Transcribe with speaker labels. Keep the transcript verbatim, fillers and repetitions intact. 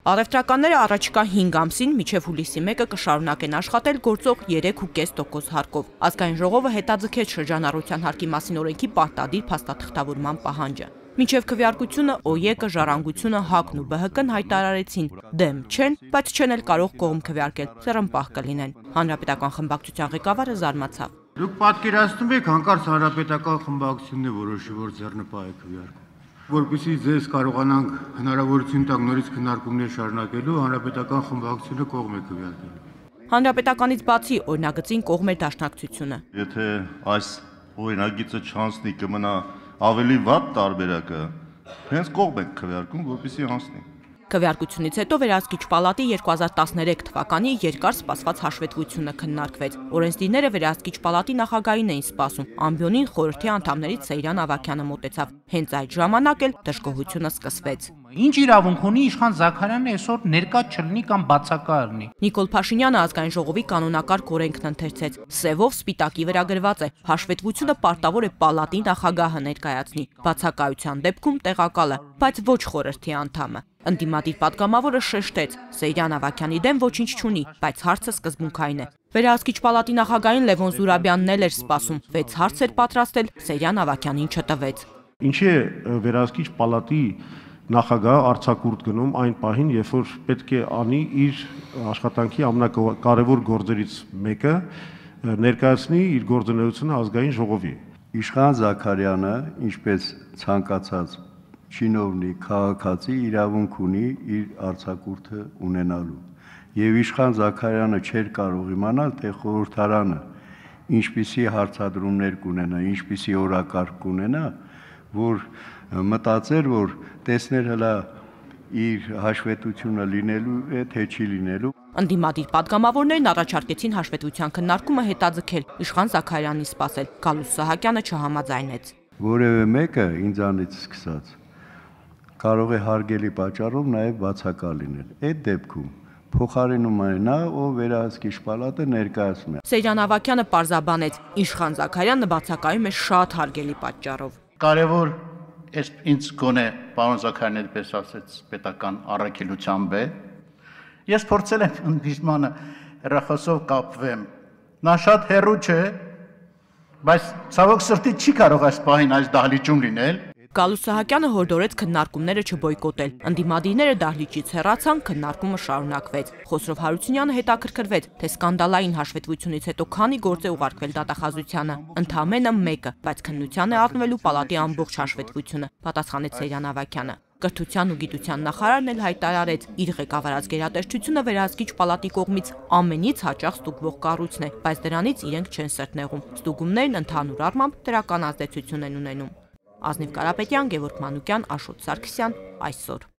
Speaker 1: Առևտրականները առաջիկա հինգ ամսին մինչև հուլիսի մեկը կշարունակեն աշխատել գործող երեք փուկես կես տոկոս հարկով։ Ազգային ժողովը հետաձգեց շրջանառության հարկի մասին օրենքի պարտադիր փաստաթղթավորման պահանջը։ Մինչև քվեարկությունը ՕԵԿ-ը, Ժառանգությունը, ՀԱԿ-ն ու ԲՀԿ-ն հայտարարեցին դեմ չեն, բայց չեն էլ կարող կողմ քվեարկել, սեռնպահ կլինեն։ Հանրապետական խմբակցության ղեկավարը զարմացավ։
Speaker 2: Դուք պատկերացնում եք հանկարծ հանրապետական խմբակցությունն է որոշի, որ ձեռնպահ է քվեարկում։ Որպեսզի ձեզ կարողանանք հնարավորություն տանք նորից քննարկումներ շարունակելու, հանրապետական խմբակցությունը կողմ է քվեարկելու։
Speaker 1: Հանրապետականից բացի օրինագծին կողմ է դաշնակցությունը։
Speaker 3: Եթե այս օրինագիծը չանցնի կմնա ավելի վատ տարբերակը, հենց կողմ ենք քվեարկում, որպեսզի անցնի։
Speaker 1: Քվեարկությունից հետո Վերահսկիչ պալատի երկու հազար տասներեք թվականի երկար սպասված հաշվետվությունը քննարկվեց։ Օրենսդիրները Վերահսկիչ պալատի նախագահին էին սպասում, ամբիոնին խորհրդի անդամներից Սեյրան Ավագյանը մոտեցավ։ Հենց այդ ժամանակ էլ դժգոհությունը սկսվեց։
Speaker 4: Ինչ իրավունք ունի իշխան Զաքարյանը այսօր ներկա չլինի կամ բացակա լինի։
Speaker 1: Նիկոլ Փաշինյանը Ազգային ժողովի կանոնակարգ օրենքն ընթերցեց։ Սևով սպիտակի վրա գրված է. հաշվետվությունը պարտավոր է պալատի նախագահը ներկայացնի, բացակայության դեպքում տեղակալը, բայց ոչ խորհրդի անդամը։ Ընդդիմադիր պատգամավորը շեշտեց. Սեյրան Ավագյանի դեմ ոչինչ չունի, բայց հարցը սկզբունքային է։ Վերահսկիչ պալատի նախագահին Լևոն Զուրաբյանն էլ էր սպասում, վեց հարց էր պատրաստել, Սեյրան Ավագյանին չտվեց։
Speaker 5: Ինչի է Վերահսկիչ պալատի նախագահը արձակուրդ գնում այն պահին, երբ որ պետք է անի իր աշխատանքի ամենակարևոր գործերից մեկը ներկայացնի իր գործունեությունը ազգային ժողովի։
Speaker 6: Իշխան Զաքարյանը, ինչպես ցանկացած չինովնիկ, քաղաքացի իրավունք ունի իր արձակուրդը ունենալու։ Եվ իշխան Զաքարյանը չէր կարող իմանալ, թե խորհրդարանը ինչպիսի հարցադրումներ կունենա, ինչպիսի օրակարգ կունենա, որ մտածեր, որ տեսներ հլա իր հաշվետվությունը լինելու է, թե չի լինելու։
Speaker 1: Ընդդիմադիր պատգամավորներն առաջարկեցին հաշվետվության քննարկումը հետաձգել, իշխան Զաքարյանին սպասել, Գալուստ Սահակյանը չհամաձայնեց։
Speaker 6: Որևէ մեկը ինձանից սկսած կարող է հարգելի պատճառով նաև բացակա լինել։ Այդ դեպքում փոխարինում է նա, ով Վերահսկիչ պալատը ներկայացնում է։
Speaker 1: Սեյրան Ավագյանը պարզաբանեց, իշխան Զաքարյանը բացակայում է շատ հարգելի պատճառով։
Speaker 7: Կարևոր Ես ինձ գոնե պարոն Զաքարյանն պես ասեց պետական առաքելությամբ է։ Ես փորձել եմ ընդդիմանը հեռախոսով կապվեմ։ Նա շատ հեռու չէ, բայց ցավոք սրտի չի կարող այս պահին այս դահլիճում լինել։
Speaker 1: Գալուստ Սահակյանը հորդորեց քննարկումները չբոյկոտել։ Ընդդիմադիրները դահլիճից հեռացան, քննարկումը շարունակվեց։ Խոսրով Հարությունյանը հետաքրքրվեց, թե սկանդալային հաշվետվությունից հետո քանի գործ է ուղարկվել դատախազությանը։ Ընդամենը մեկը, բայց քննության է առնվելու պալատի ամբողջ հաշվետվությունը, պատասխանեց Սեյրան Ավագյանը։ Կրթության ու գիտության նախարարն էլ հայտարարեց, իր ղեկավարած գերատեսչությունը Վերահսկիչ պալատի կողմից ամենից հաճախ ստուգվող կառույցն է, բայց դրանից իրենք չեն սրտնեղում։ Ստուգումներն ընդհանուր առմամբ դրական ազդեցություն են ունենում։ Ազնիվ Կարապետյան, Գևորգ Մանուկյան, Աշոտ Սարգսյան, այսօր։